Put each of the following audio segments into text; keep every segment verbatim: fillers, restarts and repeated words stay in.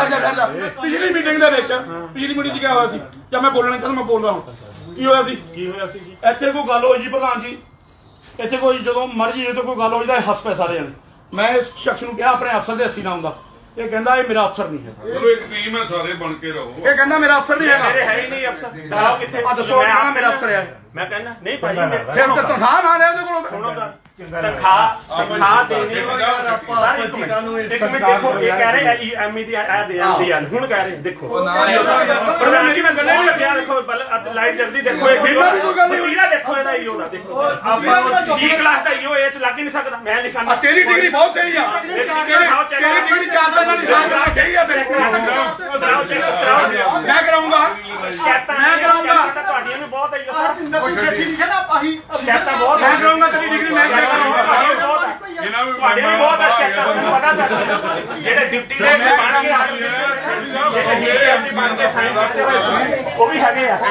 ਜਾ ਠਹਿਰ ਜਾ ਪਿਛਲੀ ਮੀਟਿੰਗ ਦੇ ਵਿੱਚ ਪਿਛਲੀ ਮੀਟਿੰਗ 'ਚ ਕਿਹਾ ਹੋਇਆ ਸੀ ਜਾਂ ਮੈਂ ਬੋਲਣਾ ਚਾਹੁੰਦਾ ਮੈਂ ਬੋਲਦਾ ਹੁਣ ਕੀ ਹੋਇਆ ਸੀ ਕੀ ਹੋਇਆ ਸੀ ਜੀ ਇੱਥੇ ਕੋਈ ਗੱਲ ਹੋਈ ਜੀ ਪ੍ਰਧਾਨ ਜੀ ਇੱਥੇ ਕੋਈ ਜਦੋਂ ਮਰਜੀ ਇਹ ਤੋਂ ਕੋਈ ਗੱਲ ਹੋਈ ਤਾਂ ਹੱਸ ਪਏ ਸਾਰੇ ਜਣੇ ਮੈਂ ਇਸ ਸ਼ਖਸ ਨੂੰ ਕਿਹਾ ਆਪਣੇ ਅਫਸਰ ਦੇ ਅੱਸੀ ਨਾਮ ਦਾ ਇਹ ਕਹਿੰਦਾ ਇਹ ਮੇਰਾ ਅਫਸਰ ਨਹੀਂ ਹੈ ਚਲੋ ਇੱਕ ਟੀਮ ਹੈ ਸਾਰੇ ਬਣ ਕੇ ਰਹੋ ਇਹ ਕਹਿੰਦਾ ਮੇਰਾ ਅਫਸਰ ਨਹੀਂ ਹੈਗਾ ਮੇਰੇ ਹੈ ਹੀ ਨਹੀਂ ਅਫਸਰ ਕਰਾਓ ਕਿੱਥੇ ਆ ਦੱਸੋ ਕਹਿੰਦਾ ਮੇਰਾ ਅਫਸਰ ਹੈ ਮੈਂ ਕਹਿੰਦਾ ਨਹੀਂ ਭਾਈ ਫਿਰ ਤੇ ਤਨਖਾਹ ਨਾ ਲੈ ਉਹਦੇ ਕੋਲੋਂ ਸੁਣੋ ਤਾਂ ਤਨਖਾਹ ਤਨਖਾਹ ਦੇਣੀ ਸਾਰੇ ਇੱਕ ਮਿੰਟ ਦੇਖੋ ਇਹ ਕਹਿ ਰਹੇ ਐਮਈ ਦੀ ਆ ਦੇ ਐਮਡੀ ਆ ਹੁਣ ਕਹਿ ਰਹੇ ਦੇਖੋ ਪ੍ਰਧਾਨ ਜੀ ਮੈਂ ਗੱਲਾਂ ਨਹੀਂ ਲੱਗਿਆ ਦੇਖੋ ਲਾਈਟ ਜਲਦੀ ਦੇਖੋ ਇਹ ਸੀਰਾ ਦੇਖੋ ਇਹਦਾ ਈਓ ਦਾ ਦੇਖੋ ਆਪਾਂ ਸੀ ਕਲਾਸ ਦਾ ਈਓ ਇਹ ਚ ਲੱਗ ਹੀ ਨਹੀਂ ਸਕਦਾ ਮੈਂ ਲਿਖਾਂ ਤੇਰੀ ਡਿਗਰੀ ਬਹੁਤ ਸਹੀ ਆ ਤੇਰੀ ਡਿਗਰੀ ਚਾਰ ਸਾਲਾਂ ਦੀ ਸਾਲ ਕਹੀ ਆ ਤੇਰੇ ਮੈਂ ਕਰਾਉਂਗਾ ਮੈਂ ਕਰਾਉਂਗਾ ਤੁਹਾਡੀਆਂ ਵੀ ਬਹੁਤ ਆਈ ਸਰ ਠੀਕ ਹੈ ਨਾ ਆਹੀ ਸ਼ਿਕਾਇਤਾਂ ਬਹੁਤ ਮੈਂ ਕਰਾਉਂਗਾ ਤੇਰੀ ਡਿਗਰੀ ਮੈਂ ਇਹਨਾਂ ਵੀ ਬਹੁਤ ਪਤਾ ਜਿਹੜੇ ਡਿਪਟੀ ਦੇ ਬਣ ਕੇ ਜਿਹੜੇ ਬਣ ਕੇ ਸਾਈਨ ਕਰਦੇ ਹੋਏ ਉਹ ਵੀ ਹੈਗੇ ਆ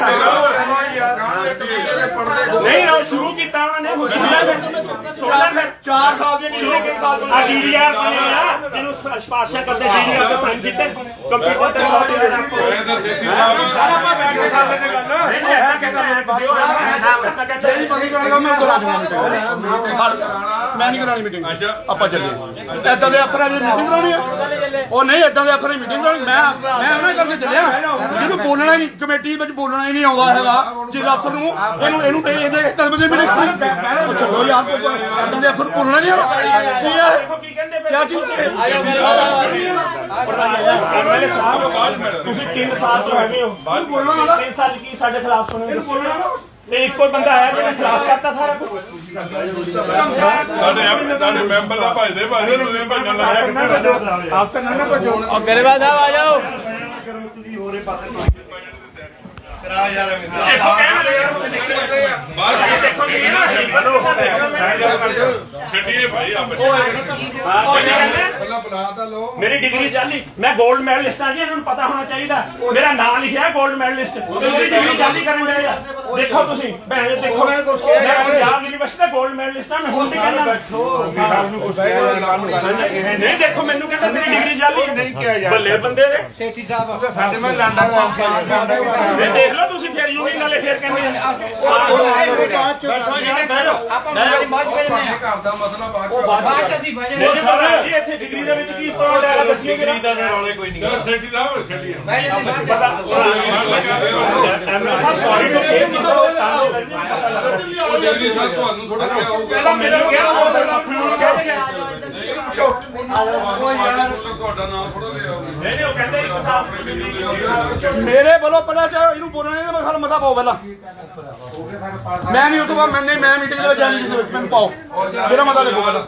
ਨਹੀਂ ਉਹ ਸ਼ੁਰੂ ਕੀਤਾ ਉਹਨਾਂ ਨੇ ਸੁਣਨਾ ਫਿਰ ਸੁਣਨਾ ਫਿਰ ਚਾਰ ਸਾਲ ਦੀ ਸ਼ੁਰੂ ਕਿੰਨੇ ਸਾਲ ਤੋਂ ਆ ਡੀਡੀਆਰ ਬਣੇ ਆ ਜਿਹਨੂੰ ਸਪਾਰਸ਼ਾ ਕਰਦੇ ਡੀਡੀਆਰ ਤੇ ਸਾਈਨ ਕੀਤੇ ਕੰਪਿਊਟਰ ਤੇ ਸਾਰਾ ਪਾ ਬੈਠ ਕੇ ਕਰ ਲੈਣੇ ਗੱਲ ਨਹੀਂ ਨਹੀਂ ਐਡਾ ਕਹਿੰਦਾ ਦਿਓ ਤੇਰੀ ਪਤੀ ਕਰਾਂਗਾ ਮੈਂ ਕਰਾ ਦੂੰਗਾ ਮੈਂ ਨਹੀਂ ਕਰਾਣੀ ਮੀਟਿੰਗ ਆਪਾਂ ਚੱਲੀਏ ਏਦਾਂ ਦੇ ਅਫਸਰਾਂ ਦੀ ਮੀਟਿੰਗ ਕਰਾਉਣੀ ਆ ਉਹ ਨਹੀਂ ਏਦਾਂ ਦੇ ਅਫਸਰਾਂ ਦੀ ਮੀਟਿੰਗ ਕਰਾਉਣੀ ਮੈਂ ਮੈਂ ਉਹਨਾਂ ਕਰਕੇ ਚੱਲਿਆ ਜਿਹਨੂੰ ਬੋਲਣਾ ਹੀ ਨਹੀਂ ਕਮੇਟੀ ਵਿੱਚ ਬੋਲਣਾ ਹੀ ਨਹੀਂ ਆਉਂਦਾ ਹੈਗਾ ਜਿਸ ਅਫਸਰ ਨੂੰ ਇਹਨੂੰ ਇਹਨੂੰ ਇਹਦੇ ਦਸ ਵਜੇ ਮੀਟਿੰਗ ਚਲੋ ਯਾਰ ਏਦਾਂ ਦੇ ਅਫਸਰ ਬੋਲਣਾ ਨਹੀਂ ਆ ਕੀ ਹੈ ਕੀ ਕਹਿੰਦੇ ਕਿਆ ਚੀਜ਼ ਐਮਐਲਏ ਸਾਹਿਬ ਤੁਸੀਂ ਤਿੰਨ ਸਾਲ ਤੋਂ ਹੈਗੇ ਹੋ ਤਿੰਨ ਸਾਲ ਕੀ ਸਾਡੇ ਖਿਲਾਫ ਸੁਣੋਗੇ ਇਹ ਇੱਕੋ ਬੰਦਾ ਆਇਆ ਜਿਹੜਾ ਖਿਲਾਫ ਕਰਤਾ ਸਾਰਾ ਕੁਝ ਸਾਡੇ ਸਾਡੇ ਮੈਂਬਰ ਦਾ ਭਜਦੇ ਭਜਦੇ ਨੂੰ ਦੇ ਭਜਣ ਲੱਗਾ ਆਫਟਰ ਨਾ ਕੁਝ ਉਹ ਮੇਰੇ ਬਾਅਦ ਆ ਜਾਓ ਤੁਸੀਂ ਹੋਰੇ ਪਾਸੇ ਕਰਾ ਯਾਰ ਛੱਡੀਏ ਭਾਈ ਮੇਰੀ ਡਿਗਰੀ ਚਾਲੀ ਮੈਂ 골ਡ ਮੈਡਲਿਸਟ ਆ ਜੀ ਇਹਨਾਂ ਨੂੰ ਪਤਾ ਹੋਣਾ ਚਾਹੀਦਾ ਮੇਰਾ ਨਾਮ ਲਿਖਿਆ 골ਡ ਮੈਡਲਿਸਟ ਮੇਰੀ ਡਿਗਰੀ ਚਾਲੀ ਕਰਨ ਦੇ ਆ ਦੇਖੋ ਤੁਸੀਂ ਭੈਣ ਦੇਖੋ ਮੈਂ ਪੰਜਾਬ ਯੂਨੀਵਰਸਿਟੀ ਦਾ 골ਡ ਮੈਡਲਿਸਟ ਆ ਮੈਂ ਹੁਣ ਵੀ ਕਹਿੰਦਾ ਨਹੀਂ ਦੇਖੋ ਮੈਨੂੰ ਕਹਿੰਦਾ ਤੇਰੀ ਡਿਗਰੀ ਚਾਲੀ ਨਹੀਂ ਕਿਹਾ ਯਾਰ ਬੱਲੇ ਬੰਦੇ ਦੇ ਸੇਠੀ ਸਾਹਿਬ ਸਾਡੇ ਮੈਂ ਲਾਂਡਾ ਦੇਖ ਲਓ ਤੁਸੀਂ ਫਿਰ ਯੂਨੀਅਨ ਵਾਲੇ ਫਿਰ ਕਹਿੰਦੇ ਕਰਦਾ ਮਤਲਬ ਬਾਅਦ ਚ ਅਸੀਂ ਬਜੇ ਜੀ ਇੱਥੇ ਡਿਗਰੀ ਦੇ ਵਿੱਚ ਕੀ ਫਰੋਡ ਹੈ ਦੱਸਿਓ ਡਿਗਰੀ ਦਾ ਰੌਲੇ ਕੋਈ ਨਹੀਂ ਚਲੋ ਸੇਠੀ ਦਾ ਹੋ ਛੱਡੀ ਪਤਾ ਐਮਐਲਏ ਸਾਹਿਬ ਸੌਰੀ ਟੂ ਸੇ ਉਹ ਡਿਗਰੀ ਸਾਹਿਬ ਤੁਹਾਨੂੰ ਥੋੜਾ ਜਿਹਾ ਆਊਗਾ ਪਹਿਲਾਂ ਮੇਰੇ ਨੂੰ ਕਿਹੜਾ ਬੋਲਦਾ ਪੁੱਛੋ ਤੁਹਾਡਾ ਨਾਮ ਥੋੜਾ ਜਿਹਾ ਨਹੀਂ ਨਹੀਂ ਉਹ ਕਹਿੰਦੇ ਇੱਕ ਸਾਹਿਬ ਮੇਰੇ ਵੱਲੋਂ ਪਹਿਲਾਂ ਚਾਹੇ ਇਹਨੂੰ ਬੋਲਣੇ ਦੇ ਮੈਂ ਮਤਾ ਪਾਓ ਪਹਿਲਾਂ ਮੈਂ ਨਹੀਂ ਉਸ ਤੋਂ ਬਾਅਦ ਮੈਂ ਨਹੀਂ ਮੈਂ ਮੀਟਿੰਗ ਦੇ ਵਿੱਚ ਜਾਣੀ ਕਿਸੇ ਵਿੱਚ ਮੈਨੂੰ ਪਾਓ ਮੇਰਾ ਮਤਾ ਲਿਖੋ ਪਹਿਲਾਂ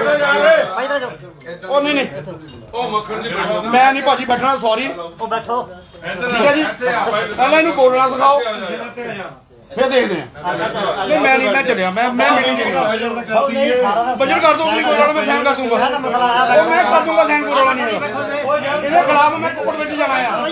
ਉਹ ਨਹੀਂ ਨਹੀਂ ਉਹ ਮੱਖਣ ਨਹੀਂ ਬੈਠਦਾ ਮੈਂ ਨਹੀਂ ਭਾਜੀ ਬੈਠਣਾ ਸੌਰੀ ਉਹ ਬੈਠੋ ਠੀਕ ਹੈ ਜੀ ਪਹਿਲਾਂ ਇਹਨੂੰ ਬੋਲਣਾ ਸਿਖਾਓ ਫਿਰ ਦੇਖਦੇ ਆ ਨਹੀਂ ਮੈਂ ਨਹੀਂ ਮੈਂ ਚੱਲਿਆ ਮੈਂ ਮੈਂ ਮੀਟਿੰਗ ਜਾਣਾ ਬਜਟ ਕਰ ਦੂੰਗੀ ਕੋਈ ਗੱਲ ਮੈਂ ਸਾਈਨ ਕਰ ਦੂੰਗਾ ਉਹ ਮੈਂ ਕਰ ਦੂੰਗਾ ਸਾਈਨ ਕੋਈ ਗੱਲ ਨਹੀਂ ਇਹਦੇ ਖਿਲਾਫ ਮੈਂ ਕੋਰਟ ਵਿੱਚ ਜਾਣਾ ਆ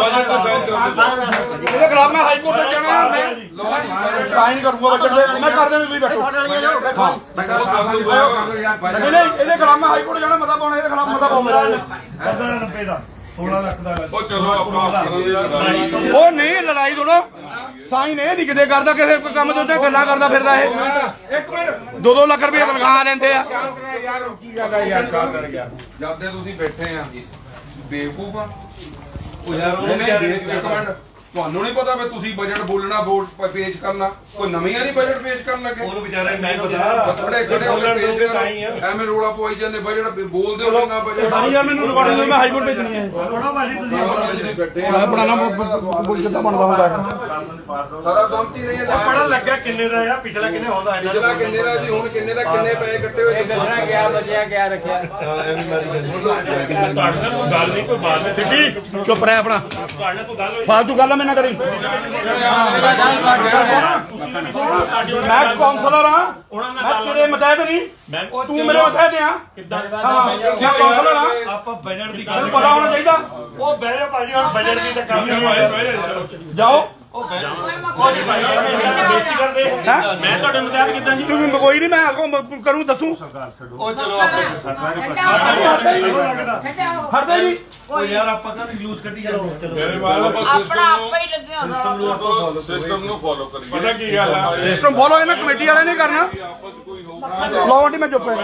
ਇਹਦੇ ਖਿਲਾਫ ਮੈਂ ਹਾਈ ਕੋਰਟ ਵਿੱਚ ਜਾਣਾ ਆ ਮੈਂ ਸਾਈਨ ਕਰੂੰਗਾ ਬਜਟ ਦੇ ਮੈਂ ਕਰ ਦੇਣਾ ਤੁਸੀਂ ਬੈਠੋ ਹਾਂ ਨਹੀਂ ਨਹੀਂ ਇਹਦੇ ਖਿਲਾਫ ਮੈਂ ਹਾਈ ਕੋਰਟ ਜਾਣਾ ਮਤਾ ਪਾਉਣਾ ਇਹਦੇ ਖਿਲਾਫ ਮਤਾ ਪਾਓ ਮੇਰਾ ਨੱਬੇ ਦਾ ਸੋਲਾਂ ਲੱਖ ਦਾ ਉਹ ਚਲੋ ਆਪਾਂ ਉਹ ਨਹੀਂ ਲੜਾਈ ਦੋਨੋਂ ਸਾਈਨ ਇਹ ਨਹੀਂ ਕਿਤੇ ਕਰਦਾ ਕਿਸੇ ਕੰਮ ਦੇ ਉੱਤੇ ਗੱਲਾਂ ਕਰਦਾ ਫਿਰਦਾ ਇਹ ਇੱਕ ਮਿੰਟ ਦੋ ਦੋ ਲੱਖ ਰੁਪਏ ਤਨਖਾਹ ਲੈਂਦੇ ਆ ਯਾਰ ਕੀ ਗੱਲ ਹੈ ਯਾਰ ਕਾਲ ਕਰ ਗਿਆ ਜਦ ਦੇ ਤੁਸੀਂ ਬੈਠੇ ਆ ਬੇਵਕੂਫ ਆ ਉਹ ਯਾਰ ਮਿੰਟ ਤੁਹਾਨੂੰ ਨਹੀਂ ਪਤਾ ਵੀ ਤੁਸੀਂ ਬਜਟ ਬੋਲਣਾ ਵੋਟ ਪੇਸ਼ ਕਰਨਾ ਕੋਈ ਨਵੀਆਂ ਨਹੀਂ ਬਜਟ ਪੇਸ਼ ਕਰਨ ਲੱਗੇ ਉਹਨੂੰ ਵਿਚਾਰੇ ਨਹੀਂ ਪਤਾ ਖੜੇ ਖੜੇ ਹੋ ਕੇ ਪੇਸ਼ ਕਰਨਾ ਐਵੇਂ ਰੋਲਾ ਪਵਾਈ ਜਾਂਦੇ ਬਜਟ ਬੋਲਦੇ ਹੋ ਨਾ ਬਜਟ ਸਾਰੀ ਯਾਰ ਮੈਨੂੰ ਰਿਕਾਰਡਿੰਗ ਮੈਂ ਹਾਈ ਕੋਰਟ ਭੇਜਣੀ ਹੈ ਥੋੜਾ ਭਾਜੀ ਤੁਸੀਂ ਬੈਠੇ ਮੈਂ ਬਣਾਣਾ ਬੋਲ ਕਿੱਦਾਂ ਬਣਦਾ ਹੁੰਦਾ ਸਾਰਾ ਕੰਮ ਹੀ ਨਹੀਂ ਹੈ ਪੜਨ ਲੱਗਿਆ ਕਿੰਨੇ ਦਾ ਆ ਪਿਛਲਾ ਕਿੰਨੇ ਆਉਂਦਾ ਪਿਛਲਾ ਕਿੰਨੇ ਦਾ ਜੀ ਹੁਣ ਕਿੰਨੇ ਦਾ ਕਿੰਨੇ ਪੈਸੇ ਇਕੱਠੇ ਹੋਏ ਦੱਸਣਾ ਗਿਆ ਬਚਿਆ ਗਿਆ ਰੱਖਿਆ ਤੁਹਾਡੇ ਨਾਲ ਕੋਈ ਗੱਲ ਨਹੀਂ ਕੋਈ ਬਾਤ ਨਹੀਂ ਸਿੱਧੀ ਚੁੱਪ ਰਹਿ ਆਪਣਾ ਤੁਹਾਡੇ ਨਾਲ ਕੋਈ ਗੱਲ ਹੋਈ ਫਾਲਤੂ ਗੱਲ ਨਾ ਕਰੀ ਮੈਂ ਕੌਂਸਲਰ ਆ ਮੈਂ ਤੇਰੇ ਮਤਹਿਤ ਨਹੀਂ ਤੂੰ ਮੇਰੇ ਮਤਹਿਤ ਆ ਕਿੱਦਾਂ ਹਾਂ ਮੈਂ ਕੌਂਸਲਰ ਆ ਆਪਾਂ ਬਜਟ ਦੀ ਤੈਨੂੰ ਗੱਲ ਪਤਾ ਹੋਣਾ ਚਾਹੀਦਾ ਉਹ ਬਹਿ ਜਾ ਭਾਜੀ ਹੁਣ ਬਜਟ ਦੀ ਤਾਂ ਕੰਮ ਨਹੀਂ ਜਾਓ ਬੇਇੱਜ਼ਤੀ ਕਰਦੇ ਮੈਂ ਤੁਹਾਡੇ ਮੁਤਾਬਕ ਕਿੱਦਾਂ ਜੀ ਤੂੰ ਕੋਈ ਨਹੀਂ ਮੈਂ ਅੱਗੋਂ ਮ- ਕਰੂੰ ਦੱਸੂ ਉਹ ਚਲੋ ਹਰਦੇ ਜੀ ਉਹ ਯਾਰ ਆਪਾਂ ਤਾਂ ਜਲੂਸ ਕੱਢੀ ਜਾਂਦੇ ਮੇਰੇ ਮਾਲ ਆਪਾਂ ਆਪਣਾ ਆਪੇ ਹੀ ਲੱਗਿਆ ਸਿਸਟਮ ਨੂੰ ਆਪਾਂ ਫੋਲੋ ਸਿਸਟਮ ਨੂੰ ਫੋਲੋ ਕਰੀਏ ਪਤਾ ਕੀ ਗੱਲ ਆ ਸਿਸਟਮ ਫੋਲੋ ਇਹਨਾਂ ਕਮੇਟੀ ਵਾਲੇ ਨੇ ਕਰਨਾ ਆਪਸ ਕੋਈ ਹੋਊਗਾ ਲਓ ਆਂਟੀ ਮੈਂ ਚੁੱਪ ਹੈ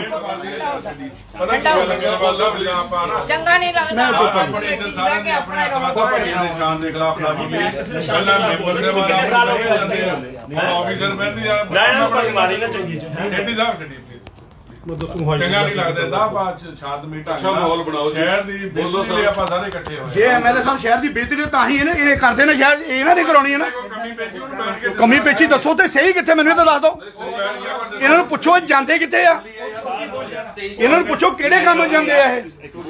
ਪਤਾ ਕੀ ਗੱਲ ਆ ਬਾਲਾ ਵੀ ਆਪਾਂ ਨਾ ਚੰਗਾ ਨਹੀਂ ਲੱਗਦਾ ਆਪਣੇ ਇੱਧਰ ਸਾਰੇ ਨੇ ਆਪਣੇ ਆਪਣੇ ਨਿਸ਼ਾਨ ਦੇ ਖਿਲਾਫ ਲਾ ਦਿੱਤੀ ਪਹਿਲਾਂ ਮੈਂਬਰ ਦੇ ਬਾਰੇ ਸਾਲ ਹੋ ਗਏ ਹੁਣ ਆਫੀਸਰ ਬੈਠੀ ਆ ਨਾ ਇਹਨਾਂ ਨੂੰ ਕੋਈ ਮਾਰੀ ਨਾ ਚੰਗੀ ਚ ਡੈਡੀ ਸਾਹਿਬ ਡੈਡੀ ਚੰਗਾ ਨਹੀਂ ਲੱਗਦਾ ਇਹਦਾ ਬਾਅਦ ਸ਼ਾਂਤ ਮੀਟਾ ਅੱਛਾ ਮਾਹੌਲ ਬਣਾਓ ਸ਼ਹਿਰ ਦੀ ਬੋਲੋ ਲਈ ਆਪਾਂ ਸਾਰੇ ਇਕੱਠੇ ਹੋਏ ਜੇ ਐਮਐਲਏ ਸਾਹਿਬ ਸ਼ਹਿਰ ਦੀ ਬੇਇੱਜ਼ਤੀ ਨੇ ਤਾਂ ਹੀ ਇਹਨੇ ਇਹ ਕਰਦੇ ਨੇ ਸ਼ਹਿਰ ਇਹਨਾਂ ਨੇ ਕਰਾਉਣੀ ਹੈ ਨਾ ਕਮੀ ਪੇਸ਼ੀ ਨੂੰ ਬੈਠ ਕੇ ਕਮੀ ਪੇਸ਼ੀ ਦੱਸੋ ਤੇ ਸਹੀ ਕਿੱਥੇ ਮੈਨੂੰ ਇਹ ਤਾਂ ਦੱਸ ਦਿਓ ਇਹਨਾਂ ਨੂੰ ਪੁੱਛੋ ਇਹ ਜਾਂਦੇ ਕਿੱਥੇ ਆ ਇਹਨਾਂ ਨੂੰ ਪੁੱਛੋ ਕਿਹੜੇ ਕੰਮ ਜਾਂਦੇ ਆ ਇਹ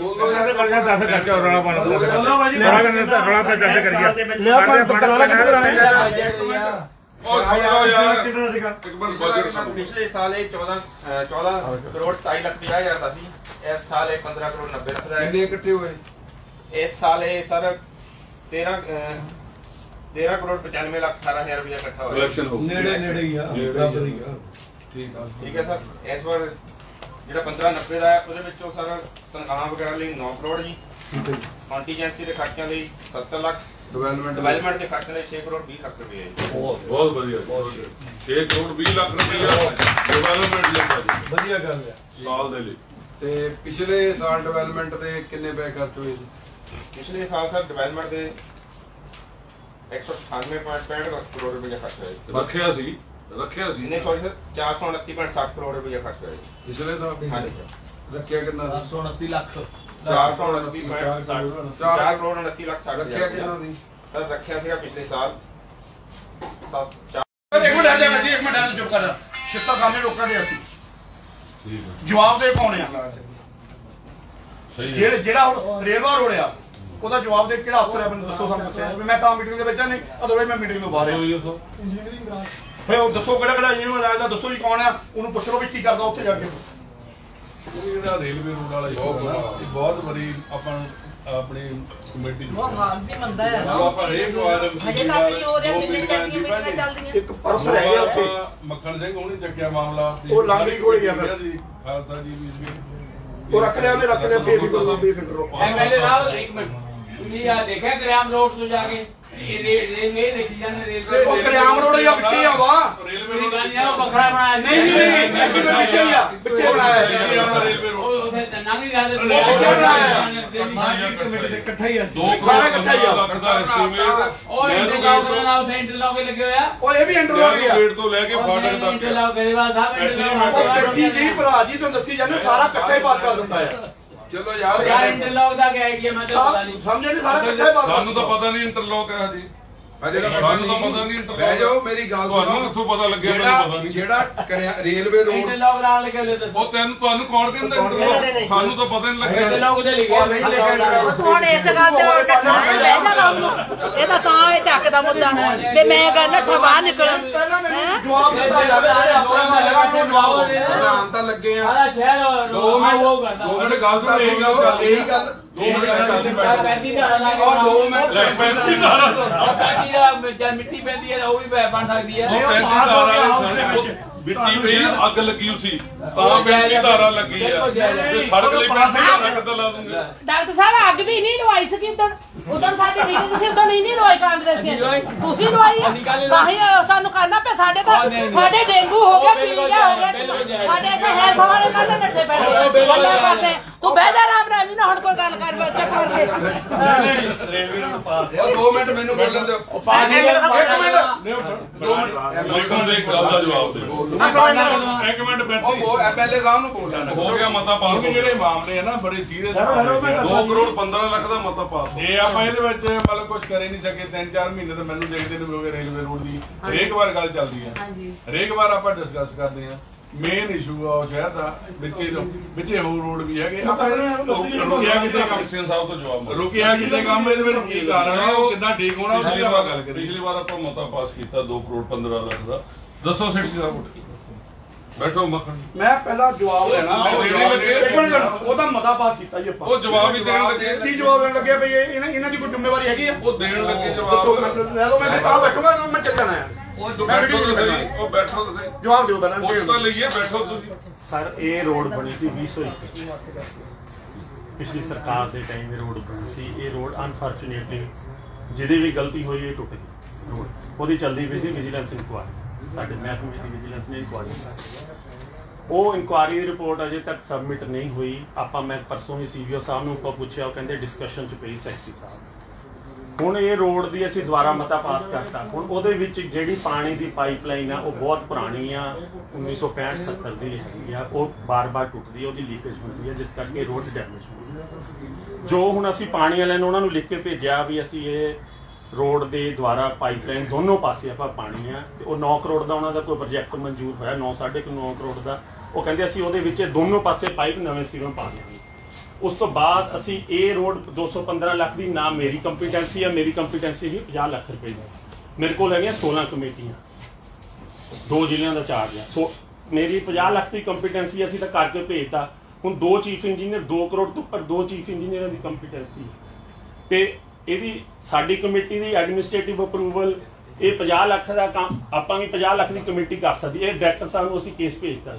ਦਸ ਕਰਕੇ ਰੌਲਾ ਪਾਣਾ ਰੌਲਾ ਕਰਨੇ ਤਾਂ ਰੌਲਾ ਪੈ ਜੱਜ ਕਰੀਏ ਲਿਆ ਪਰ ਕਰਾਲਾ ਕਿੱਥੇ ਕਰਾਣਾ ਉਹ ਖੜੋ ਯਾਰ ਕਿੰਨਾ ਸੀਗਾ ਇੱਕ ਵਾਰ ਬਜਟ ਪਿਛਲੇ ਸਾਲ ਇਹ ਚੌਦਾਂ ਕਰੋੜ ਸਤਾਈ ਲੱਖ ਪੰਜਾਹ ਹਜ਼ਾਰ ਦਾ ਸੀ ਇਸ ਸਾਲ ਇਹ ਪੰਦਰਾਂ ਕਰੋੜ ਨੱਬੇ ਲੱਖ ਦਾ ਹੈ ਕਿੰਨੇ ਇਕੱਠੇ ਹੋਏ ਇਸ ਸਾਲ ਇਹ ਸਰ ਤੇਰਾਂ ਤੇਰਾਂ ਕਰੋੜ ਪਚਾਨਵੇਂ ਲੱਖ ਅਠਾਰਾਂ ਹਜ਼ਾਰ ਰੁਪਇਆ ਇਕੱਠਾ ਹੋਇਆ ਇਲੈਕਸ਼ਨ ਹੋ ਨੇੜੇ ਨੇੜੇ ਹੀ ਆ ਬਰਾਬਰ ਹੀ ਆ ਠੀਕ ਆ ਠੀਕ ਹੈ ਸਰ ਇਸ ਵਾਰ ਜਿਹੜਾ ਪੰਦਰਾਂ ਨੱਬੇ ਦਾ ਹੈ ਉਹਦੇ ਵਿੱਚੋਂ ਸਰ ਤਨਖਾਹਾਂ ਵਗੈਰਾ ਲਈ ਨੌ ਕਰੋੜ ਜੀ ਕੰਟੀਜੈਂਸੀ ਦੇ ਖਰਚਿਆਂ ਲਈ ਸੱਤਰ ਲੱਖ ਡਿਵੈਲਪਮੈਂਟ ਡਿਵੈਲਪਮੈਂਟ ਦੇ ਖਰਚੇ ਲਈ ਛੇ ਕਰੋੜ ਵੀਹ ਲੱਖ ਰੁਪਏ ਹੈ ਜੀ ਬਹੁਤ ਵਧੀਆ ਛੇ ਕਰੋੜ ਵੀਹ ਲੱਖ ਰੁਪਇਆ ਡਿਵੈਲਪਮੈਂਟ ਲਈ ਵਧੀਆ ਗੱਲ ਆ ਸਾਲ ਦੇ ਲਈ ਤੇ ਪਿਛਲੇ ਸਾਲ ਡਿਵੈਲਪਮੈਂਟ ਦੇ ਕਿੰਨੇ ਪੈਸੇ ਖਰਚ ਹੋਏ ਸੀ ਪਿਛਲੇ ਸਾਲ ਸਰ ਡਿਵੈਲਪਮੈਂਟ ਦੇ ਇੱਕ ਸੌ ਅਠਾਨਵੇਂ ਪੁਆਇੰਟ ਪੈਂਹਠ ਕਰੋੜ ਰੁਪਏ ਖਰਚ ਹੋਇਆ ਸੀ ਰੱਖਿਆ ਸੀ ਰੱਖਿਆ ਸੀ ਨਹੀਂ ਸੌਰੀ ਸਰ ਚਾਰ ਸੌ ਉਨੱਤੀ ਪੁਆਇੰਟ ਸੱਠ ਕਰੋੜ ਰੁਪਏ ਖਰਚ ਹੋਇਆ ਜੀ ਪਿਛਲੇ ਸਾਲ ਹਾਂਜੀ ਸਰ ਰੱਖਿਆ ਕਿੰਨਾ ਚਾਰ ਸੌ ਉਨੱਤੀ ਲੱਖ ਚਾਰ ਸੌ ਉਨੱਤੀ ਪੁਆਇੰਟ ਸੱਠ ਚਾਰ ਕਰੋੜ ਉਨੱਤੀ ਲੱਖ ਸੱਠ ਰੱਖਿਆ ਕਿੰਨਾ ਸੀ ਸਰ ਰੱਖਿਆ ਸੀਗਾ ਪਿਛਲੇ ਸਾਲ ਸੱਤ ਚਾਰ ਇੱਕ ਮਿੰਟ ਹਟ ਜਾ ਬੱਜੀ ਇੱਕ ਮਿੰਟ ਹਟ ਚੁੱਪ ਕਰ ਛਿੱਤਰ ਖਾਣੇ ਲੋਕਾਂ ਦੇ ਅਸੀਂ ਠੀਕ ਹੈ ਜਵਾਬ ਦੇ ਪਾਉਣੇ ਆ ਸਹੀ ਹੈ ਜਿਹੜਾ ਜਿਹੜਾ ਹੁਣ ਰੇਲਵਾ ਰੋੜਿਆ ਉਹਦਾ ਜਵਾਬ ਦੇ ਕਿਹੜਾ ਅਫਸਰ ਹੈ ਮੈਨੂੰ ਦੱਸੋ ਸਾਨੂੰ ਦੱਸਿਆ ਵੀ ਮੈਂ ਤਾਂ ਮੀਟਿੰਗ ਦੇ ਵਿੱਚ ਨਹੀਂ ਅਦਰਵਾਈਜ਼ ਮੈਂ ਮੀਟਿੰਗ ਤੋਂ ਬਾਹਰ ਹਾਂ ਫੇ ਉਹ ਦੱਸੋ ਕਿਹੜਾ ਕਿਹੜਾ ਇੰਜੀਨੀਅਰ ਰਾਜ ਦਾ ਦੱਸੋ ਜੀ ਕੌਣ ਆ ਉਹਨੂੰ ਪੁੱਛ ਲਓ ਵੀ ਕੀ ਕਰਦਾ ਉੱਥੇ ਜਾ ਕੇ ਜਿਹੜਾ ਰੇਲਵੇ ਰੋਡ ਵਾਲਾ ਇਸ਼ੂ ਹੈ ਨਾ ਇਹ ਬਹੁਤ ਬੜੀ ਆਪਾਂ ਨੂੰ ਆਪਣੀ ਕਮੇਟੀ ਉਹ ਹਾਲ ਵੀ ਮੰਦਾ ਹੈ ਨਾ ਆਪਾਂ ਹਰੇਕ ਵਾਰ ਹਜੇ ਤੱਕ ਨਹੀਂ ਹੋ ਰਿਹਾ ਕਿੰਨੇ ਚੱਲੀਆਂ ਮੀਟਿੰਗਾਂ ਚੱਲਦੀਆਂ ਇੱਕ ਪਰਸ ਰਹਿ ਗਿਆ ਉੱਥੇ ਮੱਖਣ ਸਿੰਘ ਉਹਨੇ ਚੱਕਿਆ ਮਾਮਲਾ ਉਹ ਲਾਂਗਰੀ ਕੋਲ ਹੀ ਆ ਫਿਰ। ਖਾਲਸਾ ਜੀ ਵੀ ਉਹ ਰੱਖ ਲਿਆ ਉਹਨੇ ਰੱਖ ਲਿਆ ਬੇਫਿਕਰ ਰਹੋ ਬੇਫਿਕਰ ਰਹੋ ਐਮਐਲਏ ਸਾਹਿਬ ਇੱਕ ਮਿੰਟ ਤੁਸੀਂ ਆ ਦੇਖਿਆ ਗ੍ਰਾਮ ਰੋਡ ਤੋਂ ਜਾ ਕੇ ਇਹ ਰੇਲਵੇ ਦੇਖੀ ਜਾਂਦੇ ਰੇਲਵੇ ਉਹ ਕਰਿਆਮ ਰੋਡ ਜਾਂ ਵਿੱਚੇ ਆਵਾ ਰੇਲਵੇ ਮੇਰੀ ਗੱਲ ਯਾਰ ਵੱਖਰਾ ਬਣਾਇਆ ਨਹੀਂ ਜੀ ਨਹੀਂ ਐਸੀ ਮੈਂ ਵਿੱਚੇ ਹੀ ਆ ਵਿੱਚੇ ਬਣਾਇਆ ਹੈ। ਰੇਲਵੇ ਰੋਡ ਉਹ ਉਥੇ ਨੰਗੀ ਗੱਲ ਮਾਰਕੀਟ ਕਮੇਟੀ ਦੇ ਇਕੱਠਾ ਹੀ ਆ ਦੋ ਸਾਰਾ ਇਕੱਠਾ ਹੀ ਆ। ਲੱਖ ਦਾ ਐਸਟੀਮੇਟ ਉਹ ਇੰਟਰਲੌਕ ਨਾਲ ਉਥੇ ਇੰਟਰਲੌਕ ਲੱਗੇ ਹੋਇਆ ਉਹ ਇਹ ਵੀ ਇੰਟਰਵਿਊ ਗਿਆ ਗੇਟ ਤੋਂ ਲੈ ਕੇ ਫਾਟਕ ਤੱਕ ਇੰਟਰਲੌਕ ਗਰੇਵਾਲ ਸਾਹਿਬ ਇੰਟਰਲੌਕ ਉਹ ਬੈਠੀ ਜੀ ਭਰਾ ਜੀ ਤੁਹਾਨੂੰ ਦੱਸੀ ਜਾਂਦੇ ਸਾਰਾ ਇਕੱਠਾ ਹੀ ਪਾਸ ਕਰ ਦਿੰਦਾ ਹੈ ਚਲੋ ਯਾਰ ਯਾਰ ਇੰਟਰਲੌਕ ਦਾ ਕੀ ਆਈਡੀਆ ਮੈਂ ਤਾਂ ਪਤਾ ਨਹੀਂ ਸਮਝੇ ਨਹੀਂ ਸਾਰਾ ਇਕੱਠਾ ਹੀ ਪਾਸ ਸਾਨੂੰ ਤਾਂ ਪਤਾ ਨਹੀਂ ਇੰਟਰਲੌਕ ਹੈ ਜੀ ਅਜੇ ਤਾਂ ਸਾਨੂੰ ਤਾਂ ਪਤਾ ਨਹੀਂ ਇੰਟਰਲੌਕ ਬਹਿ ਜਾਓ ਮੇਰੀ ਗੱਲ ਤੁਹਾਨੂੰ ਸੁਣੋ ਕਿੱਥੋਂ ਪਤਾ ਲੱਗਿਆ ਮੈਨੂੰ ਪਤਾ ਜਿਹੜਾ ਨਹੀਂ ਜਿਹੜਾ ਕਰਿਆ- ਰੇਲਵੇ ਰੋਡ ਇੰਟਰਲੌਕ ਨਾਲ ਲੱਗੇ ਹੋਏ ਦੱਸੋ ਉਹ ਤੈਨੂੰ ਤੁਹਾਨੂੰ ਕੌਣ ਕਹਿੰਦਾ ਇੰਟਰਲੌਕ ਸਾਨੂੰ ਤਾਂ ਪਤਾ ਨਹੀਂ ਲੱਗਿਆ ਇੰਟਰਲੌਕ ਤੇ ਲਿਖਿਆ ਉਹ ਹੁਣ ਇਸ ਗੱਲ ਤੇ ਟੱਕਣਾ ਬਹਿ ਜਾ ਕੰਮ ਨੂੰ ਇਹ ਤਾਂ ਤਾਂ ਇਹ ਚੱਕਦਾ ਮੁੱਦਾ ਤੇ ਮੈਂ ਕਹਿੰਦਾ ਠਵਾ ਨਿਕਲ ਪਹਿਲਾਂ ਮੈਨੂੰ ਜਵਾਬ ਦਿੱਤਾ ਜਾਵੇ ਜਿਹੜੇ ਅਫਸਰਾਂ ਦਾ ਹੈਗਾ ਉਹਨੂੰ ਜਵਾਬ ਦਿਓ ਬਣਾਉਣ ਤਾਂ ਲੱਗੇ ਆ ਸਾਰਾ ਸ਼ਹਿਰ ਦੋ ਮਿੰਟ ਉਹ ਕਰਦਾ ਦੋ ਮਿੰਟ ਗੱਲ ਤਾਂ ਸੁਣੋ ਇਹੀ ਗੱਲ ਦੋ ਮਿੰਟ ਗੱਲ ਸੁਣੋ ਪੈਂਦੀ ਦਾ ਲੱਗੇ ਉਹ ਦੋ ਮਿੰਟ ਪੈਂਦੀ ਦਾ ਜਦ ਮਿੱਟੀ ਪੈਂਦੀ ਹੈ ਉਹ ਵੀ ਬਣ ਸਕਦੀ ਹੈ ਮਿੱਟੀ ਪਈ ਅੱਗ ਲੱਗੀ ਹੋਈ ਸੀ ਤਾਂ ਮਿੱਟੀ ਧਾਰਾ ਲੱਗੀ ਹੈ ਤੇ ਸੜਕ ਲਈ ਮਿੱਟੀ ਧਾਰਾ ਕਿੱਦਾਂ ਲਾ ਦੂੰਗੇ ਡਾਕਟਰ ਸਾਹਿਬ ਅੱਗ ਵੀ ਨਹੀਂ ਲਵਾਈ ਸਕੀ ਉਦੋਂ ਉਦੋਂ ਸਾਡੀ ਮੀਟਿੰਗ ਸੀ ਉਦੋਂ ਨਹੀਂ ਲਵਾਈ ਕਾਂਗਰਸੀਆਂ ਨੇ ਤੁਸੀਂ ਲਵਾਈ ਤਾਂ ਹੀ ਸਾਨੂੰ ਕਰਨਾ ਪਿਆ ਸਾਡੇ ਤਾਂ ਸਾਡੇ ਡੇਂਗੂ ਹੋ ਗਿਆ ਪੀਲੀਆ ਹੋ ਗਿਆ ਸਾਡੇ ਇੱਥੇ ਹੈਲਥ ਵਾਲੇ ਕੱਲ ਨੱਠੇ ਪੈਣੇ ਗੱਲਾਂ ਕਰਦੇ ਤੂੰ ਬਹਿ ਜਾ ਰਾਮ ਰਾਮ ਨਾ ਹੁਣ ਕੋਈ ਗੱਲ ਕਰ ਬੱਚਾ ਕਰਕੇ ਰੇਲਵੇ ਨੂੰ ਪਾਸ ਉਹ ਦੋ ਮਿੰਟ ਮੈਨੂੰ ਬੋਲਣ ਦਿਓ ਇੱਕ ਮਿੰਟ ਦੋ ਮਿੰਟ ਦੇ ਗੱਲ ਦਾ ਜਵਾਬ ਦਿਓ ਇੱਕ ਮਿੰਟ ਉਹ ਬੈਠੀ ਬੋ ਐਮਐਲਏ ਸਾਹਿਬ ਨੂੰ ਬੋਲਣ ਹੋ ਗਿਆ ਮਤਾ ਪਾਸ ਹੋ ਗਿਆ ਜਿਹੜੇ ਮਾਮਲੇ ਆ ਨਾ ਬੜੇ ਸੀਰੀਅਸ ਦੋ ਕਰੋੜ ਪੰਦਰਾਂ ਲੱਖ ਦਾ ਮਤਾ ਪਾਸ ਜੇ ਆਪਾਂ ਇਹਦੇ ਵਿੱਚ ਮਤਲਬ ਕੁਝ ਕਰ ਹੀ ਨਹੀਂ ਸਕੇ ਤਿੰਨ ਚਾਰ ਮਹੀਨੇ ਤਾਂ ਮੈਨੂੰ ਦੇਖਦੇ ਨੂੰ ਹੋ ਗਏ ਰੇਲਵੇ ਰੋਡ ਦੀ ਹਰੇਕ ਵਾਰ ਗੱਲ ਚੱਲਦੀ ਹੈ ਹਰੇਕ ਵਾਰ ਆਪਾਂ ਡਿਸਕਸ ਕਰਦੇ ਆ ਮੇਨ ਇਸ਼ੂ ਆ ਉਹ ਸ਼ਹਿਰ ਦਾ ਵਿੱਚੇ ਵਿੱਚੇ ਹੋਰ ਰੋਡ ਵੀ ਹੈਗੇ ਆਪਾਂ ਰੁਕਿਆ ਕਿਤੇ ਕੰਮ ਸਿੰਘ ਸਾਹਿਬ ਤੋਂ ਜਵਾਬ ਮੰਗੋ ਰੁਕਿਆ ਕਿਤੇ ਕੰਮ ਇਹਦੇ ਵਿੱਚ ਕੀ ਕਾਰਨ ਆ ਉਹ ਕਿੱਦਾਂ ਠੀਕ ਹੋਣਾ ਉਸ ਦੀ ਆਪਾਂ ਗੱਲ ਕਰੀਏ ਪਿਛਲੀ ਵਾਰ ਆਪਾਂ ਮਤਾ ਪਾਸ ਕੀਤਾ ਦੋ ਕਰੋੜ ਪੰਦਰਾਂ ਲੱਖ ਦਾ ਦੱਸੋ ਸਿਟੀ ਦਾ ਵੋਟ ਬੈਠੋ ਮੱਖਣ ਮੈਂ ਪਹਿਲਾਂ ਜਵਾਬ ਲੈਣਾ ਉਹ ਦੇਣੇ ਲੱਗੇ। ਇੱਕ ਮਿੰਟ ਉਹਦਾ ਮਤਾ ਪਾਸ ਕੀਤਾ ਜੀ ਆਪਾਂ ਉਹ ਜਵਾਬ ਹੀ ਦੇਣ ਲੱਗੇ ਕੀ ਜਵਾਬ ਦੇਣ ਲੱਗੇ ਬਈ ਇਹ ਇਹਨਾਂ ਇਹਨਾਂ ਦੀ ਕੋਈ ਜ਼ਿੰਮੇਵਾਰੀ ਹੈਗੀ ਆ ਉਹ ਦੇਣ ਲੱਗੇ ਦੱਸੋ ਜਵਾਬ ਮੈਂ ਲੈ ਲਓ ਮੈਂ ਤਾਂ ਬੈਠੂਗਾ ਮੈਂ ਚੱਲ ਜਾਣਾ ਹੈ ਉਹ ਬੈਠੋ ਤੁਸੀਂ ਉਹ ਬੈਠੋ ਤੁਸੀਂ ਜਵਾਬ ਦਿਓ ਪਹਿਲਾਂ ਉਸ ਤਾਂ ਲਈਏ ਬੈਠੋ ਤੁਸੀਂ ਸਰ ਇਹ ਰੋਡ ਬਣੀ ਸੀ ਵੀਹ ਸੌ ਇੱਕ ਪਿਛਲੀ ਸਰਕਾਰ ਦੇ ਟਾਈਮ ਇਹ ਰੋਡ ਬਣੀ ਸੀ। ਇਹ ਰੋਡ ਅਨਫੋਰਚੂਨੇਟਲੀ ਜਿਹਦੀ ਵੀ ਗਲਤੀ ਹੋਈ ਇਹ ਟੁੱਟ ਗਈ ਰੋਡ। ਉਹਦੀ ਚੱਲਦੀ ਪਈ ਸੀ ਵਿਜੀਲੈਂਸ ਇਨਕੁਆਇਰੀ, ਸਾਡੇ ਮਹਿਕਮੇ ਦੀ ਵਿਜੀਲੈਂਸ ਨੇ ਇਨਕੁਆਇਰੀ। ਉਹ ਇਨਕੁਆਇਰੀ ਦੀ ਰਿਪੋਰਟ ਅਜੇ ਤੱਕ ਸਬਮਿਟ ਨਹੀਂ ਹੋਈ। ਆਪਾਂ ਮੈਂ ਪਰਸੋਂ ਹੀ ਸੀਵੀਓ ਸਾਹਿਬ ਨੂੰ ਉੱਪਰ ਪੁੱਛਿਆ, ਉਹ ਕਹਿੰਦੇ ਡਿਸਕਸ਼ਨ 'ਚ ਪਈ ਸੈਕਟਰੀ ਸਾਹਿਬ। ਹੁਣ ਇਹ ਰੋਡ ਦੀ ਅਸੀਂ ਦੁਬਾਰਾ ਮਤਾ ਪਾਸ ਕਰਤਾ। ਹੁਣ ਉਹਦੇ ਵਿੱਚ ਜਿਹੜੀ ਪਾਣੀ ਦੀ ਪਾਈਪਲਾਈਨ ਆ ਉਹ ਬਹੁਤ ਪੁਰਾਣੀ ਆ, ਉੱਨੀ ਸੌ ਪੈਂਹਠ ਸੱਤਰ ਦੀ ਹੈਗੀ ਆ। ਉਹ ਬਾਰ-ਬਾਰ ਟੁੱਟਦੀ, ਉਹਦੀ ਲੀਕੇਜ ਹੁੰਦੀ ਹੈ, ਜਿਸ ਕਰਕੇ ਰੋਡ ਡੈਮੇਜ ਹੁੰਦੀ ਹੈ। ਜੋ ਹੁਣ ਅਸੀਂ ਪਾਣੀ ਵਾਲਿਆਂ ਨੂੰ ਉਹਨਾਂ ਨੂੰ ਲਿਖ ਕੇ ਭੇਜਿਆ ਵੀ ਅਸੀਂ ਇਹ ਰੋਡ ਦੇ ਦੁਆਰਾ ਪਾਈਪਲਾਈਨ ਦੋਨੋਂ ਪਾਸੇ ਆਪਾਂ ਪਾਣੀ ਆ, ਤੇ ਉਹ ਨੌ ਕਰੋੜ ਦਾ ਉਹਨਾਂ ਦਾ ਕੋਈ ਪ੍ਰੋਜੈਕਟ ਮਨਜ਼ੂਰ ਹੋਇਆ, ਨੌ ਸਾਢੇ ਕੁ ਨੌ ਕਰੋੜ ਦਾ। ਉਹ ਕਹਿੰਦੇ ਅਸੀਂ ਉਹਦੇ ਵਿੱਚ ਦੋਨੋਂ ਪਾਸੇ ਪਾਈਪ ਨਵੇਂ ਸਿਰੋਂ ਪਾ ਦਿਆਂਗੇ। ਉਸ ਤੋਂ ਬਾਅਦ ਅਸੀਂ ਇਹ ਰੋਡ ਦੋ ਸੌ ਪੰਦਰਾਂ ਲੱਖ ਦੀ ਨਾ ਮੇਰੀ ਕੰਪੀਟੈਂਸੀ ਆ, ਮੇਰੀ ਕੰਪੀਟੈਂਸੀ ਹੀ ਪੰਜਾਹ ਲੱਖ ਰੁਪਏ ਦੀ। ਮੇਰੇ ਕੋਲ ਹੈਗੀਆਂ ਸੋਲਾਂ ਕਮੇਟੀਆਂ, ਦੋ ਜ਼ਿਲ੍ਹਿਆਂ ਦਾ ਚਾਰਜ ਆ। ਸੋ ਮੇਰੀ ਪੰਜਾਹ ਲੱਖ ਦੀ ਕੰਪੀਟੈਂਸੀ ਅਸੀਂ ਤਾਂ ਕਰਕੇ ਭੇਜਤਾ। ਹੁਣ ਦੋ ਚੀਫ ਇੰਜੀਨੀਅਰ, ਦੋ ਕਰੋੜ ਤੋਂ ਉੱਪਰ ਦੋ ਚੀਫ ਇੰਜੀਨੀਅਰਾਂ ਦੀ ਕੰਪੀਟੈਂਸੀ ਤੇ ਇਹਦੀ ਸਾਡੀ ਕਮੇਟੀ ਦੀ ਐਡਮਿਨਿਸਟ੍ਰੇਟਿਵ ਅਪਰੂਵਲ, ਇਹ ਪੰਜਾਹ ਲੱਖ ਦਾ ਕੰਮ ਆਪਾਂ ਵੀ ਪੰਜਾਹ ਲੱਖ ਦੀ ਕਮੇਟੀ ਕਰ ਸਕਦੀ। ਇਹ ਡਾਇਰੈਕਟਰ ਸਾਹਿਬ ਨੂੰ ਅਸੀਂ ਕੇਸ ਭੇਜਤਾ।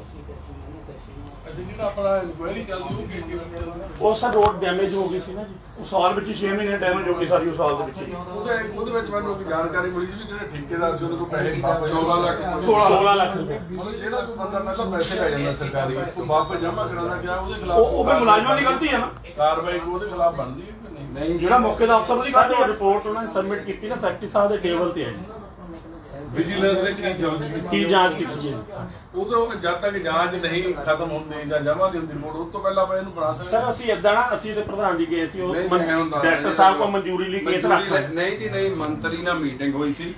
ਜਿਹੜਾ ਆਪਣਾ ਇਨਕੁਆਇਰੀ ਚੱਲਦੀ ਉਹ ਕੀ ਉਹ ਸਰ ਰੋਡ ਡੈਮੇਜ ਹੋ ਗਈ ਸੀ ਨਾ ਜੀ, ਉਹ ਸਾਲ ਵਿੱਚ ਛੇ ਮਹੀਨੇ ਡੈਮੇਜ ਹੋ ਗਈ ਸਾਰੀ ਉਹ ਸਾਲ ਦੇ ਵਿੱਚ ਹੀ। ਉਹਦੇ ਉਹਦੇ ਵਿੱਚ ਮੈਨੂੰ ਇੱਕ ਜਾਣਕਾਰੀ ਮਿਲੀ ਸੀ ਵੀ ਜਿਹੜੇ ਠੇਕੇਦਾਰ ਸੀ ਉਹਦੇ ਕੋਲ ਪੈਸੇ ਚੌਦਾਂ ਲੱਖ ਸੋਲਾਂ ਲੱਖ ਰੁਪਏ। ਮਤਲਬ ਜਿਹੜਾ ਕੋਈ ਬੰਦਾ ਪਹਿਲਾਂ ਪੈਸੇ ਲੈ ਜਾਂਦਾ ਸਰਕਾਰੀ ਉਹ ਵਾਪਸ ਜਮ੍ਹਾਂ ਕਰਾਉਣਾ ਗਿਆ ਉਹਦੇ ਖਿਲਾਫ ਉਹ ਉਹ ਫਿਰ ਮੁਲਾਜ਼ਮਾਂ ਦੀ ਗਲਤੀ ਆ ਨਾ, ਕਾਰਵਾਈ ਉਹਦੇ ਖਿਲਾਫ ਬਣਦੀ ਹੈ ਕਿ ਨਹੀਂ? ਨਹੀਂ ਜਿਹੜਾ ਮੌਕੇ ਦਾ ਅਫਸਰ ਉਹਦੀ ਗਲਤੀ ਸਾਡੀ ਆ। ਰਿਪੋਰਟ ਉਹਨਾਂ ਨੇ ਸਬਮਿਟ ਕੀਤੀ ਨਾ ਸੈਕਟਰੀ ਸਾਹਿਬ ਦੇ ਟੇਬਲ ਤੇ ਹੈ ਜੀ। ਵਿਜੀਲੈਂਸ ਨੇ ਕੀ ਜਾਂਚ ਕੀਤੀ? ਕੀ ਜਾਂਚ ਕੀਤੀ ਹੈ? ਉਦੋਂ ਜਦ ਤੱਕ ਜਾਂਚ ਨਹੀਂ ਖਤਮ ਹੁੰਦੀ ਜਾਂ ਜਮ੍ਹਾਂ ਦੀ ਹੁੰਦੀ ਰਿਪੋਰਟ ਉਸ ਤੋਂ ਪਹਿਲਾਂ ਆਪਾਂ ਇਹਨੂੰ ਬਣਾ ਸਕਦੇ ਸਰ ਅਸੀਂ ਏਦਾਂ ਨਾ, ਅਸੀਂ ਤੇ ਪ੍ਰਧਾਨ ਜੀ ਗਏ ਸੀ, ਉਹ ਨਹੀਂ, ਨਹੀਂ ਹੁੰਦਾ। ਡਾਇਰੈਕਟਰ ਸਾਹਿਬ ਕੋਲ ਮਨਜ਼ੂਰੀ ਲਈ ਕੇਸ ਰੱਖ ਮਨਜ਼ੂਰੀ ਨਹੀਂ ਜੀ ਨਹੀਂ, ਮੰਤਰੀ ਨਾਲ ਮੀਟਿੰਗ ਹੋਈ ਸੀ।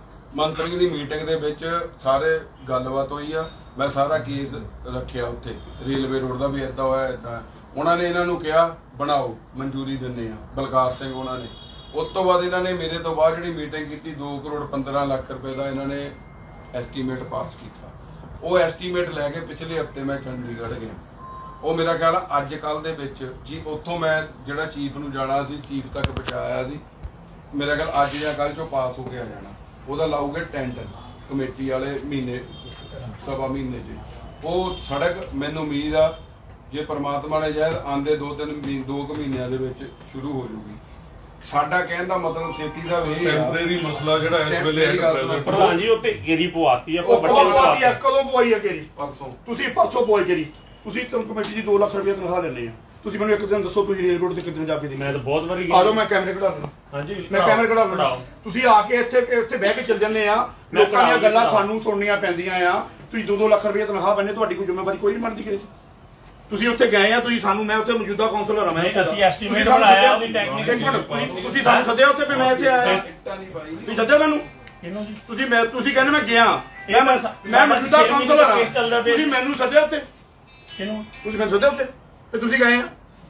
ਮੰਤਰੀ ਦੀ ਮੀਟਿੰਗ ਦੇ ਵਿੱਚ ਸਾਰੇ ਗੱਲਬਾਤ ਹੋਈ ਆ। ਮੈਂ ਸਾਰਾ ਕੇਸ ਰੱਖਿਆ ਉੱਥੇ, ਰੇਲਵੇ ਰੋਡ ਦਾ ਵੀ ਏਦਾਂ ਹੋਇਆ ਏਦਾਂ। ਉਹਨਾਂ ਨੇ ਇਹਨਾਂ ਨੂੰ ਕਿਹਾ ਬਣਾਓ, ਮਨਜ਼ੂਰੀ ਦਿੰਦੇ ਆ, ਬਲਕਾਰ ਸਿੰਘ ਉਹਨਾਂ ਨੇ। ਉਸ ਤੋਂ ਬਾਅਦ ਇਹਨਾਂ ਨੇ ਮੇਰੇ ਤੋਂ ਬਾਅਦ ਜਿਹੜੀ ਮੀਟਿੰਗ ਕੀਤੀ ਦੋ ਕਰੋੜ ਪੰਦਰਾਂ ਲੱਖ ਰੁਪਏ ਦਾ ਇਹਨਾਂ ਨੇ ਐਸਟੀਮੇਟ ਪਾਸ ਕੀਤਾ। ਉਹ ਐਸਟੀਮੇਟ ਲੈ ਕੇ ਪਿਛਲੇ ਹਫਤੇ ਮੈਂ ਚੰਡੀਗੜ੍ਹ ਗਿਆ। ਉਹ ਮੇਰਾ ਖਿਆਲ ਅੱਜ ਕੱਲ ਦੇ ਵਿੱਚ ਜੀ ਉੱਥੋਂ ਮੈਂ ਜਿਹੜਾ ਚੀਫ ਨੂੰ ਜਾਣਾ ਸੀ, ਚੀਫ ਤੱਕ ਪਹੁੰਚਾਇਆ ਸੀ। ਮੇਰਾ ਖਿਆਲ ਅੱਜ ਜਾਂ ਕੱਲ ਚੋਂ ਪਾਸ ਹੋ ਕੇ ਆ ਜਾਣਾ। ਉਹਦਾ ਲਾਉਗੇ ਟੈਂਡਰ ਕਮੇਟੀ ਵਾਲੇ ਮਹੀਨੇ ਸਵਾ ਮਹੀਨੇ 'ਚ। ਉਹ ਸੜਕ ਮੈਨੂੰ ਉਮੀਦ ਆ ਜੇ ਪ੍ਰਮਾਤਮਾ ਨੇ ਜਾਇਜ਼ ਆਂਦੇ ਦੋ ਤਿੰਨ ਮਹੀਨੇ ਦੋ ਕੁ ਮਹੀਨਿਆਂ ਦੇ ਵਿੱਚ ਸ਼ੁਰੂ ਹੋ ਜੂਗੀ। ਸਾਡਾ ਕਹਿਣ ਦਾ ਮਤਲਬ ਛੇਤੀ ਦਾ ਇਹ ਆ ਟੈਂਪਰੇਰੀ ਮਸਲਾ ਜਿਹੜਾ ਇਸ ਵੇਲੇ ਹੈ ਪ੍ਰਧਾਨ ਜੀ ਉੱਤੇ ਗੇਰੀ ਪਵਾਤੀ ਆ। ਉਹ ਕਦੋਂ ਪਵਾਈ ਆ, ਕਦੋਂ ਪਵਾਈ ਆ ਕੇਰੀ? ਪਰਸੋਂ ਤੁਸੀਂ ਪਰਸੋਂ ਪਵਾਈ ਕੇਰੀ। ਤੁਸੀਂ ਕਮੇਟੀ ਦੀ ਦੋ ਲੱਖ ਰੁਪਏ ਤਨਖਾਹ ਲੈਂਦੇ ਆ। ਤੁਸੀਂ ਮੈਨੂੰ ਇੱਕ ਦਿਨ ਦੱਸੋ ਤੁਸੀਂ ਰੇਲ ਰੋਡ ਤੇ ਕਿੱਦਣ ਜਾ ਕੇ ਦੇਖੀ? ਮੈਂ ਤਾਂ ਬਹੁਤ ਵਾਰੀ ਆ ਜਾਓ, ਮੈਂ ਕੈਮਰੇ ਕਢਾ ਦਿੰਦਾ। ਹਾਂਜੀ ਮੈਂ ਕੈਮਰੇ ਕਢਾ ਦਿੰਦਾ। ਤੁਸੀਂ ਆ ਕੇ ਇੱਥੇ ਇੱਥੇ ਬਹਿ ਕੇ ਚੱਲ ਜੰਨੇ ਆ, ਲੋਕਾਂ ਦੀਆਂ ਗੱਲਾਂ ਸਾਨੂੰ ਸੁਣਨੀਆਂ ਪੈਂਦੀਆਂ ਆ। ਤੁਸੀਂ ਦੋ ਦੋ ਲੱਖ ਰੁਪਏ ਤਨਖਾਹ ਬੰਨੇ, ਤੁਹਾਡੀ ਕੋਈ ਜ਼ਿੰਮੇਵਾਰੀ ਕੋਈ ਨਹੀਂ ਬਣਦੀ ਕਿਸੇ 'ਚ। ਤੁਸੀਂ ਉੱਥੇ ਗਏ ਆ, ਤੁਸੀਂ ਸਾਨੂੰ, ਮੈਂ ਉੱਥੇ ਮੌਜੂਦਾ ਕਾਉਂਸਲਰ ਆ, ਮੈਂ ਅਸੀਂ ਐਸਟੀਮੇਟ ਬਣਾਇਆ ਆਪਣੀ ਟੈਕਨੀਕਲ। ਤੁਸੀਂ ਸਾਨੂੰ ਸੱਦਿਆ ਉੱਥੇ ਵੀ ਮੈਂ ਇੱਥੇ ਆਇਆ? ਤੁਸੀਂ ਸੱਦਿਆ ਮੈਨੂੰ? ਕਿਹਨੂੰ ਜੀ? ਤੁਸੀਂ ਮੈਂ ਤੁਸੀਂ ਕਹਿੰਦੇ ਮੈਂ ਗਿਆ, ਮੈਂ ਮੈਂ ਮੌਜੂਦਾ ਕਾਉਂਸਲਰ ਆ, ਤੁਸੀਂ ਮੈਨੂੰ ਸੱਦਿਆ ਉੱਥੇ? ਕਿਹਨੂੰ? ਤੁਸੀਂ ਮੈਨੂੰ ਸੱਦਿਆ ਉੱਥੇ ਤੇ ਤੁਸੀਂ ਗਏ ਆ?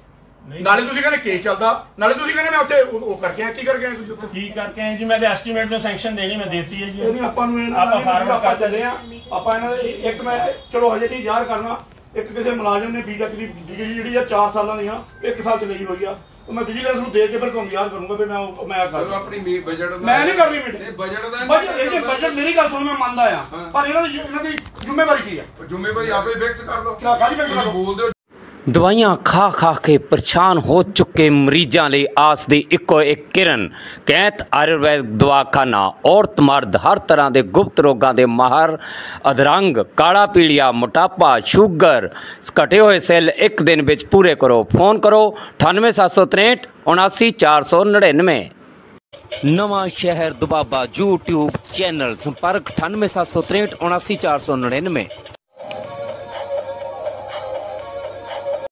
ਨਾਲੇ ਤੁਸੀਂ ਕਹਿੰਦੇ ਕੇਸ ਚੱਲਦਾ, ਨਾਲੇ ਤੁਸੀਂ ਕਹਿੰਦੇ ਮੈਂ ਉੱਥੇ ਉਹ ਕਰਕੇ ਆਇਆ। ਕੀ ਕਰਕੇ ਆਏ ਤੁਸੀਂ ਉੱਥੇ? ਕੀ ਕਰਕੇ ਆਏ ਜੀ? ਮੈਂ ਤਾਂ ਐਸਟੀਮੇਟ ਨੂੰ ਸੈਂਕਸ਼ਨ ਦੇਣੀ ਮੈਂ ਦੇਤੀ ਹੈ ਜੀ। ਇਹਨੇ ਆਪਾਂ ਨੂੰ ਆਪਾਂ ਫਾਰਮ ਆਪਾਂ ਚੱਲੇ ਆ। ਆਪਾਂ ਇਹਨਾਂ ਦੇ ਇੱਕ ਮੈਂ ਚਲੋ ਹਜੇ ਨਹੀਂ ਜ਼ਾਹਰ ਕਰਨਾ, ਇੱਕ ਕਿਸੇ ਮੁਲਾਜ਼ਮ ਨੇ ਬੀਟੈਕ ਦੀ ਡਿਗਰੀ ਜਿਹੜੀ ਆ ਚਾਰ ਸਾਲਾਂ ਦੀ ਆ ਇੱਕ ਸਾਲ ਚ ਲਈ ਹੋਈ ਆ, ਉਹ ਮੈਂ ਵਿਜੀਲੈਂਸ ਨੂੰ ਦੇ ਕੇ ਫਿਰ ਤੁਹਾਨੂੰ ਯਾਦ ਕਰੂੰਗਾ ਵੀ ਮੈਂ ਮੈਂ ਕਰ ਆਪਣੀ ਮੀ ਬਜਟ ਦਾ ਮੈਂ ਨਹੀਂ ਕਰਨੀ ਮੀਟਿੰਗ। ਬਜਟ ਦਾ ਬਜਟ ਇਹ ਬਜਟ ਮੇਰੀ ਗੱਲ ਸੁਣ, ਮੈਂ ਮੰਨਦਾ ਆ, ਪਰ ਇਹਨਾਂ ਦੀ ਇਹਨਾਂ ਦੀ ਜ਼ਿੰਮੇਵਾਰੀ ਕੀ ਆ? ਜ਼ਿੰਮੇਵਾਰੀ ਆਪੇ ਫਿਕਸ ਕਰ ਲਓ। ਕਿਆ ਗਾਲੀ ਮੈਂ ਕਰ ਬੋਲਦੇ ਹੋ। ਦਵਾਈਆਂ ਖਾ ਖਾ ਕੇ ਪਰੇਸ਼ਾਨ ਹੋ ਚੁੱਕੇ ਮਰੀਜ਼ਾਂ ਲਈ ਆਸ ਦੀ ਇੱਕੋ ਇੱਕ ਕਿਰਨ ਕੈਂਤ ਆਯੁਰਵੈਦ ਦਵਾਖਾਨਾ। ਔਰਤ ਮਰਦ ਹਰ ਤਰ੍ਹਾਂ ਦੇ ਗੁਪਤ ਰੋਗਾਂ ਦੇ ਮਾਹਰ, ਅਧਰੰਗ, ਕਾਲਾ ਪੀਲੀਆ, ਮੋਟਾਪਾ, ਸ਼ੂਗਰ, ਘਟੇ ਹੋਏ ਸੈੱਲ ਇੱਕ ਦਿਨ ਵਿੱਚ ਪੂਰੇ ਕਰੋ। ਫੋਨ ਕਰੋ ਅਠਾਨਵੇਂ ਸੱਤ ਸੌ ਤਰੇਂਹਠ ਉਨਾਸੀ ਚਾਰ ਸੌ ਨੜਿਨਵੇਂ। ਨਵਾਂ ਸ਼ਹਿਰ ਦੁਬਾਬਾ YouTube ਚੈਨਲ, ਸੰਪਰਕ ਅਠਾਨਵੇਂ ਸੱਤ ਸੌ ਤਰੇਂਹਠ ਉਨਾਸੀ ਚਾਰ ਸੌ ਨੜਿਨਵੇਂ।